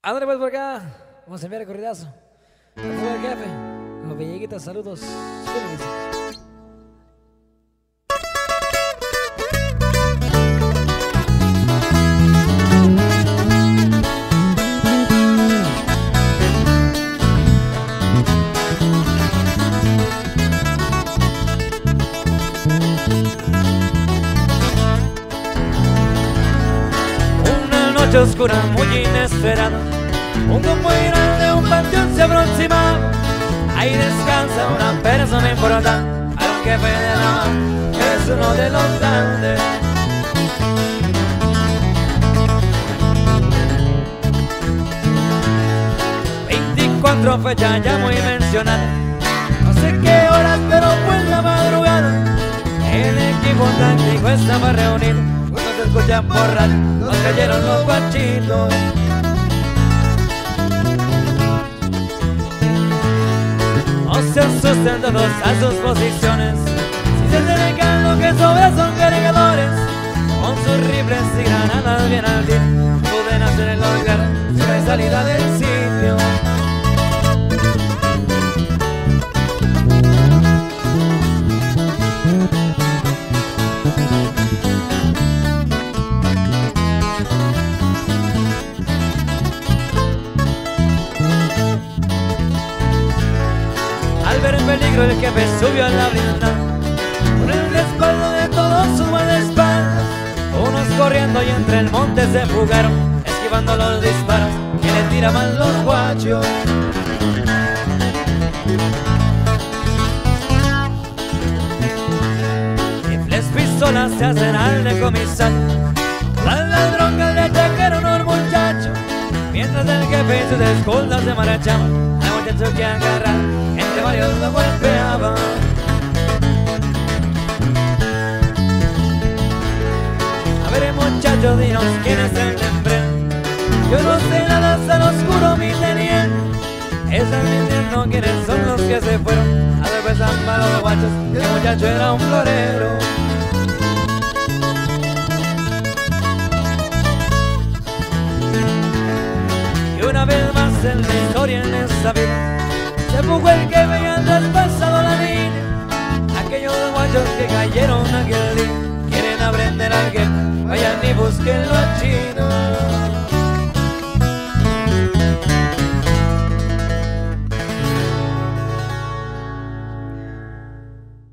Ándale pues por acá, vamos a enviar el corridazo. Al fuego del jefe, los Villeguitas, saludos. Felices. Una noche oscura muy inesperada, un grupo grande de un panteón se aproxima. Ahí descansa una persona importante, al jefe de la mano, que es uno de los grandes. Fecha ya muy mencionada, no sé qué horas, pero fue en la madrugada. El equipo táctico estaba reunido, cuando se escuchan por radio, nos cayeron los guachitos. No se asusten todos a sus posiciones, si se dedican lo que sobra son cargadores, con sus rifles y granadas bien al tiro, pueden hacer el hogar si no hay salida del sitio. Al ver el peligro el jefe subió a la brinda, con el respaldo de todo su guardaespaldas. Unos corriendo y entre el monte se fugaron, esquivando los disparos que le tiraban los guachos. Rifles, pistolas se hacen al decomisar, al ladrón que le trajeron a un muchacho, mientras el jefe y sus escoltas se marchaban. Al muchacho que agarraron, entre varios lo golpeaban. A ver, muchacho, dinos quién es el de enfrente. Yo no sé nada, tan oscuro mi teniente. Esa gente no quiénes son los que se fueron a cervezar para los guachos. El muchacho era un florero. Y una vez más en la historia en esta vida se fugó el que veía traspasado la línea. Aquellos guachos que cayeron aquel día quieren aprender a alguien, vayan y busquen los chinos.